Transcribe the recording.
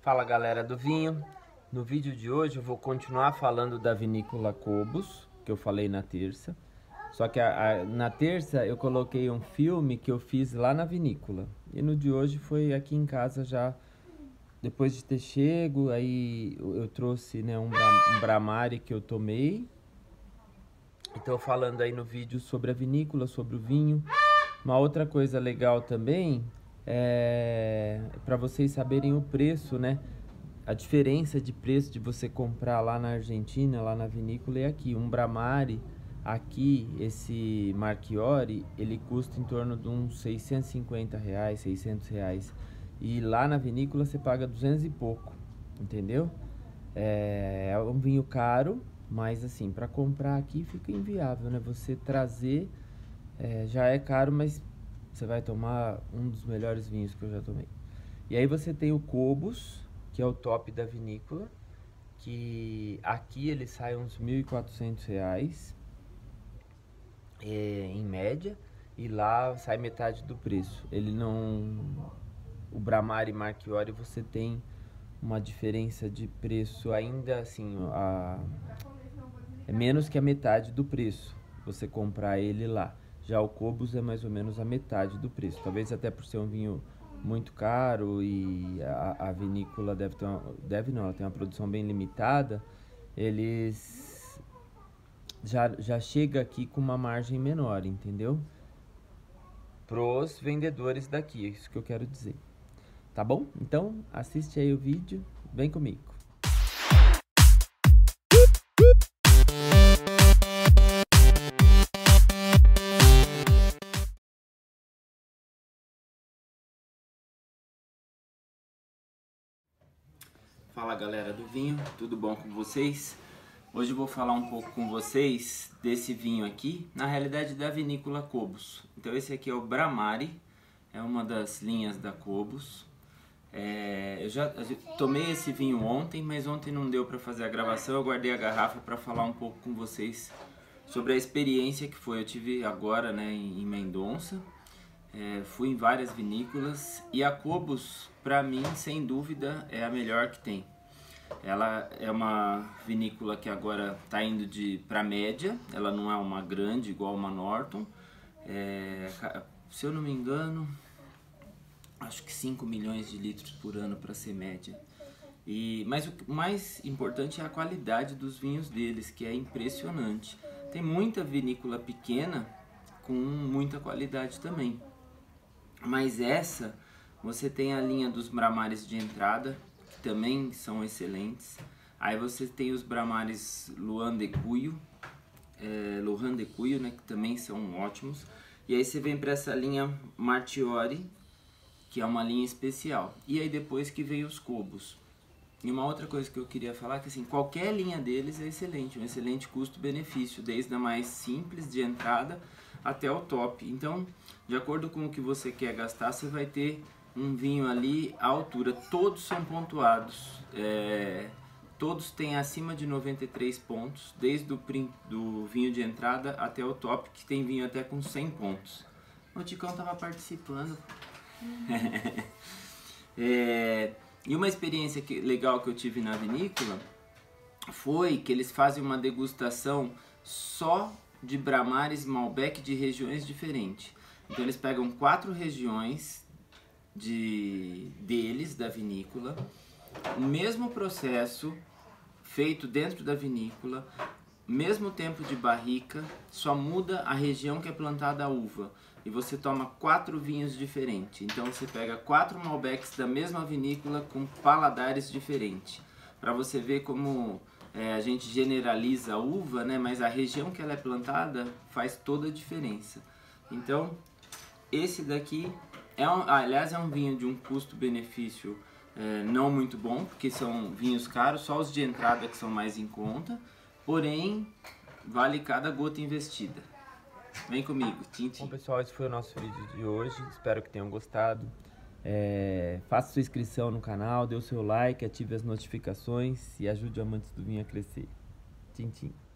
Fala galera do vinho, no vídeo de hoje eu vou continuar falando da vinícola Cobos, que eu falei na terça. Só que na terça eu coloquei um filme que eu fiz lá na vinícola. E no de hoje foi aqui em casa já, depois de ter chego, aí eu trouxe, né, um Bramari que eu tomei. Então falando aí no vídeo sobre a vinícola, sobre o vinho. Uma outra coisa legal também é para vocês saberem o preço, né? A diferença de preço de você comprar lá na Argentina, lá na vinícola, e aqui. Um Bramari, aqui, esse Marchiori, ele custa em torno de uns 650 reais, 600 reais. E lá na vinícola você paga 200 e pouco, entendeu? É um vinho caro, mas assim, para comprar aqui fica inviável, né? Você trazer já é caro, mas você vai tomar um dos melhores vinhos que eu já tomei. E aí você tem o Cobos, que é o top da vinícola, que aqui ele sai uns 1.400 reais em média, e lá sai metade do preço. Ele não... O Bramari e Marchiori você tem uma diferença de preço ainda assim, é menos que a metade do preço você comprar ele lá. Já o Cobos é mais ou menos a metade do preço, talvez até por ser um vinho muito caro e a vinícola ela tem uma produção bem limitada, eles já chega aqui com uma margem menor, entendeu? Pros vendedores daqui, é isso que eu quero dizer. Tá bom? Então, assiste aí o vídeo, vem comigo. Fala galera do vinho, tudo bom com vocês? Hoje eu vou falar um pouco com vocês desse vinho aqui, na realidade da vinícola Cobos. Então esse aqui é o Bramari, é uma das linhas da Cobos. Eu já tomei esse vinho ontem, mas ontem não deu para fazer a gravação, eu guardei a garrafa para falar um pouco com vocês sobre a experiência que foi. Eu tive agora, né, em Mendonça. Fui em várias vinícolas e a Cobos, para mim, sem dúvida, é a melhor que tem. Ela é uma vinícola que agora está indo para média, ela não é uma grande igual uma Norton. Se eu não me engano, acho que 5 milhões de litros por ano para ser média. Mas o mais importante é a qualidade dos vinhos deles, que é impressionante. Tem muita vinícola pequena com muita qualidade também. Mas essa, você tem a linha dos Bramares de entrada, que também são excelentes. Aí você tem os Bramares Luan de Cuyo, né, que também são ótimos. E aí você vem para essa linha Marchiori, que é uma linha especial. E aí depois que veio os Cobos. E uma outra coisa que eu queria falar é que assim, qualquer linha deles é excelente, um excelente custo-benefício, desde a mais simples de entrada até o top. Então, de acordo com o que você quer gastar, você vai ter um vinho ali à altura. Todos são pontuados, todos têm acima de 93 pontos, desde do vinho de entrada até o top, que tem vinho até com 100 pontos. O Ticão estava participando. E uma experiência legal que eu tive na vinícola foi que eles fazem uma degustação só de Bramares Malbec de regiões diferentes. Então eles pegam 4 regiões deles, da vinícola, o mesmo processo feito dentro da vinícola, mesmo tempo de barrica, só muda a região que é plantada a uva. E você toma 4 vinhos diferentes. Então você pega 4 Malbecs da mesma vinícola com paladares diferentes. Para você ver como a gente generaliza a uva, né? Mas a região que ela é plantada faz toda a diferença. Então esse daqui aliás é um vinho de um custo-benefício não muito bom, porque são vinhos caros, só os de entrada que são mais em conta. Porém, vale cada gota investida. Vem comigo, tchim, tchim. Bom pessoal, esse foi o nosso vídeo de hoje, espero que tenham gostado. Faça sua inscrição no canal, dê o seu like, ative as notificações e ajude o Amantes do Vinho a crescer. Tchim, tchim.